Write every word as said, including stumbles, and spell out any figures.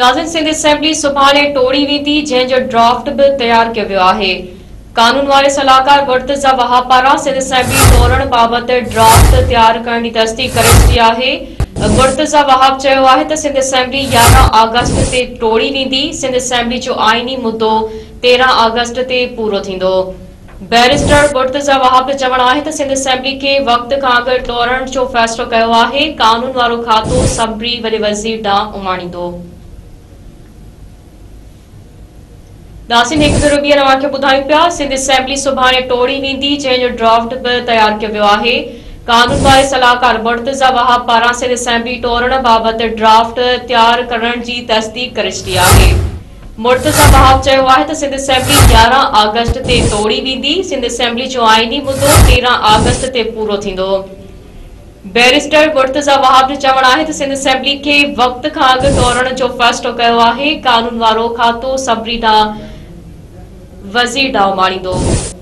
नाज़रीन, सिंध असेंबली सुभाणे टोड़ी वेंदी, जंहिंजो ड्राफ्ट बि तयार कयो वियो आहे। कानून वारे सलाहकार मुर्तज़ा वहाब पारां सिंध असेंबली टोड़ण बाबति ड्राफ्ट तयार करण जी तस्दीक करे छॾी आहे। मुर्तज़ा वहाब चयो आहे त सिंध असेंबली यारहं अगस्त ते टोड़ी वेंदी। सिंध असेंबली जो आईनी मुद्दो तेरहं अगस्त ते पूरो थींदो। बैरिस्टर मुर्तज़ा वहाब जो चवणु आहे त सिंध असेंबली खे वक़्त खां अॻु टोड़ण जो फ़ैसिलो कयो आहे। कानून वारो खातो सबरी वॾे वज़ीर ॾांहुं उमाणींदो। नाज़रीन, हिकु भेरो ॿीहर तव्हांखे ॿुधायूं पिया, सिंध असेंबली सुभाणे टोड़ी वेंदी, जंहिंजो ड्राफ्ट बि तयार कयो वियो आहे। कानून वारे सलाहकार मुर्तज़ा वहाब पारां सिंध असेंबली टोड़ण बाबति ड्राफ्ट तयार करण जी तस्दीक करे छॾी आहे। मुर्तज़ा वहाब चयो आहे त सिंध असेंबली यारहं अगस्त ते टोड़ी वेंदी। सिंध असेंबली जो आईनी मुद्दो तेरहं अगस्त ते पूरो थींदो। बैरिस्टर मुर्तज़ा वहाब जो चवणु आहे त सिंध असेंबली खे वक़्त खां अॻु टोड़ण जो फ़ैसिलो कयो आहे। कानून वारो खातो सबरी ॾांहुं वज़ीर ॾांहुं उमाणींदो।